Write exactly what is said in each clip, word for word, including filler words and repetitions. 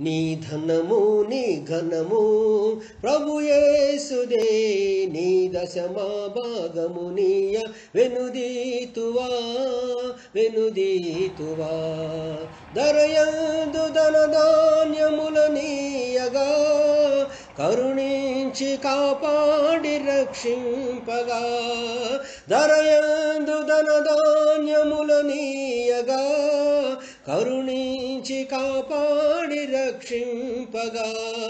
నీ ధనము నీ ఘనము ప్రభు యేసుదే నీ దశమా భాగము నీయ వెనుదీతువా వెనుదీతువా దరయందు ధనధాన్యముల నీయగా కరుణించి కాపాడి రక్షింపగా దరయందు ధనధాన్యముల నీయగా కరుణించి కాపాడి రక్షింపగా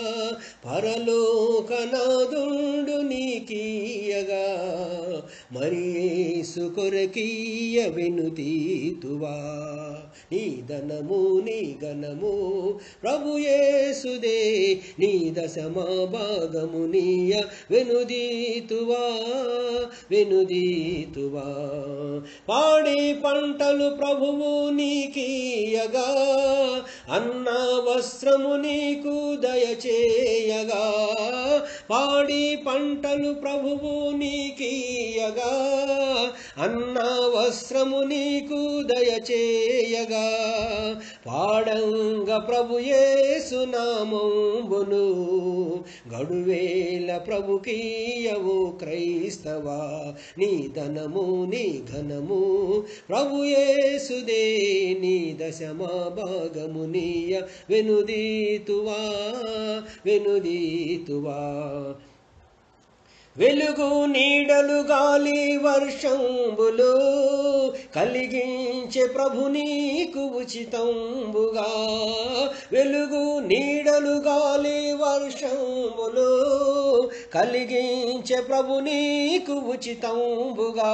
పరలోకనాదుండు నీకీయగా మరి యేసు కొరకీయ వెనుదీతువా నీ ధనము నీ ఘనము ప్రభు యేసుదే నీ దశమా భాగము నీయ వెనుదీతువా వెనుదీతువా పాడి పంటలు ప్రభువు నీకీయగా అన్న వస్త్రము నీకు దయచేయగా పాడి పంటలు ప్రభువు నీకీయగా అన్న వస్త్రము నీకు దయచేయగా పాడంగ ప్రభు యేసు నామంబును గడువేల ప్రభుకీయవు క్రైస్తవా నీ ధనము నీ ఘనము ప్రభు యేసుదే నీ దశమా భాగము నీయ వెనుదీతువా వెనుదీతువా వెలుగు నీడలు గాలి వర్షంబులు కలిగించే ప్రభు నీకు ఉచితంబుగా వెలుగు నీడలు గాలి వర్షంబులు కలిగించే ప్రభు నీకు ఉచితంబుగా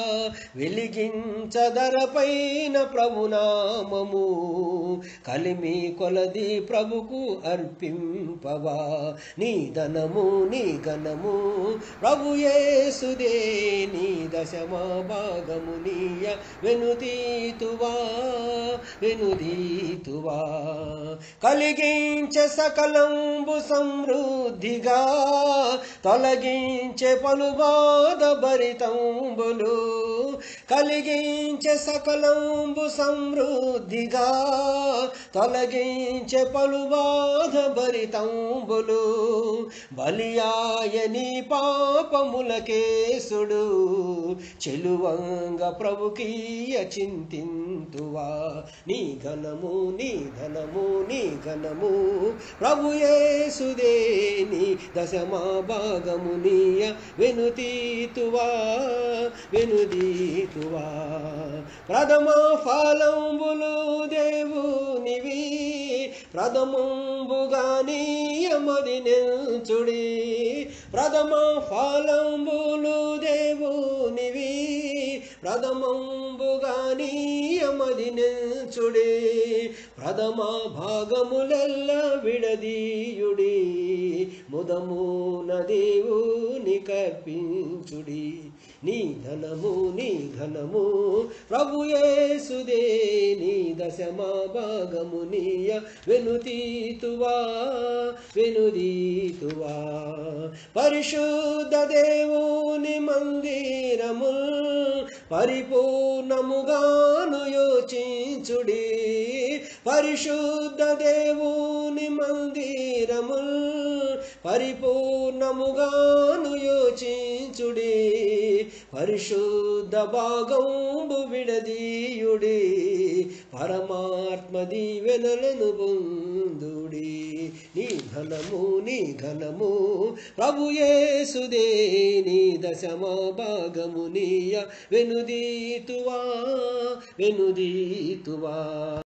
వెలిగించదరపైన ప్రభునామము కలిమి కొలది ప్రభుకు అర్పింపవా నీ ధనము నీ ఘనము ప్రభు యేసుదే నీ దశమా భాగము నీయ వెనుదీతువా వెనుదీతువా కలిగించే సకలంబు సమృద్ధిగా తొలగించే పలు బాధ భరితంబులు కలిగించే సకలంబు సమృద్ధిగా తొలగించే పలు బాధ భరితంబులు బలియాయని పాపములకేసుడు చెలువంగ ప్రభుకీయ చింతింతువా నీ ఘనము నీ ధనము నీ ఘనము ప్రభు యేసుదే నీ దశమా భాగము నీయ వెనుదీతువా వెనుదీతువా ప్రథమ ఫలంబులు దేవునివి ప్రథమంబుగా నీయమది నిల్చుడి ప్రథమ ఫలంబులు దేవునివి ప్రథమంబుగా నీయమది నిల్చుడి ప్రథమ భాగములెల్ల విడదీయుడి ముదమున దేవుని కర్పించుడి నీ ధనము నీ ఘనము ప్రభు యేసుదే నీ దశమా భాగము నీయ వెనుదీతువా వెనుదీతువా పరిశుద్ధ దేవుని మందిరము పరిపూర్ణముగాను యోచించుడి పరిశుద్ధ దేవుని మందిరము పరిపూర్ణముగాను యోచించుడి పరిశుద్ధ భాగంబు విడదీయుడి పరమాత్మ దీవెనలను పొందుడి నీ ధనము నీ ఘనము ప్రభు యేసుదే నీ దశమా భాగము నీయ వెనుదీతువా వెనుదీతువా